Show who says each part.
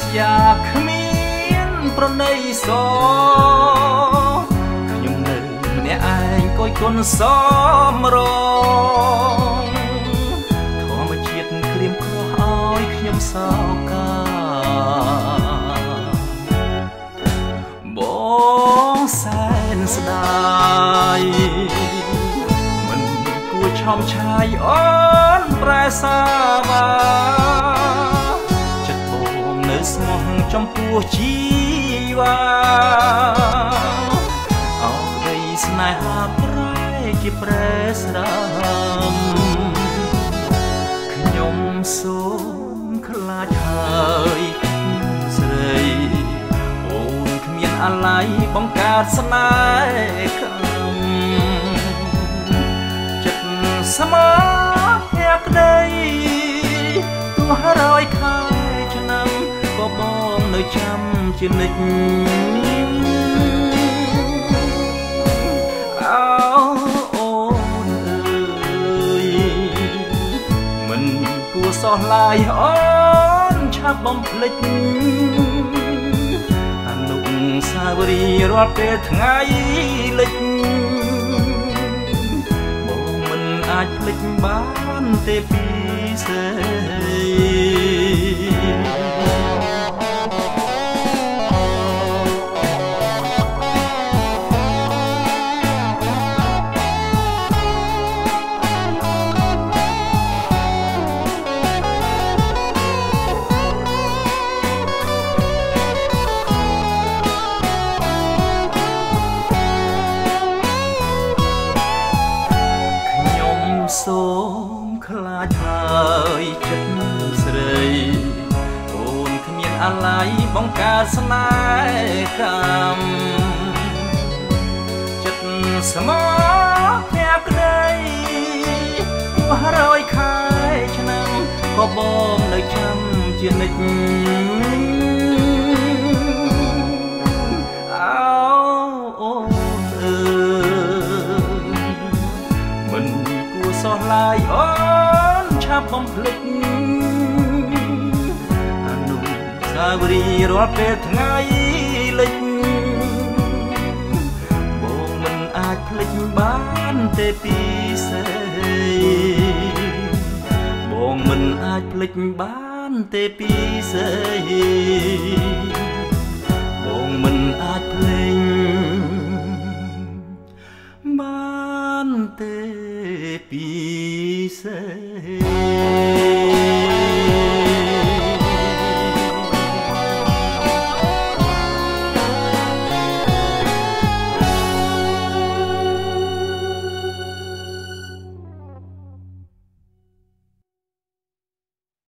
Speaker 1: อยากมีนประในสอខ្ញុំនៅម្នាក់ឯងគយគុណសមរងធម្មជាតិក្រៀមក្រោះឲ្យខ្ញុំសោកាបងសែនស្ដាយមិនគួរឆោមឆាយអូនប្រែសាវាចិត្តបងនៅស្មោះចំពោះជីវាអោក្ដីស្នេហាប្រែជាប្រែស្ដាំខ្ញុំសូមខ្លាចហើយស្រីអូនគ្មានអាល័យបង្កើតស្នេហ៍ចិត្តស្មោះអ្នកក្ដីទោះ100ខែឆ្នាំក៏បងនៅចាំជានិច្ចអូនអើយមិនគួរសោះឡាយអូនឆាប់បំភ្លេចអនុស្សាវរីយ៍រាល់ពេលថ្ងៃលិចបងមិនអាចភ្លេចបានទេពីសេសូមខ្លាចហើយចិត្តស្រីអូនគ្មានអាល័យបង្កើតស្នេហ៍កម្មចិត្តស្មោះអ្នកក្ដីទោះ100ខែឆ្នាំក៏បងនៅចាំជានិច្ចសោះឡាយអូនឆាប់បំភ្លេចអនុស្សាវរីយ៍រាល់ពេលថ្ងៃលិចបងមិនអាចភ្លេចបានទេពីសេបងមិនអាចភ្លេចបានទេពីសេបងមិនអាចភ្លេច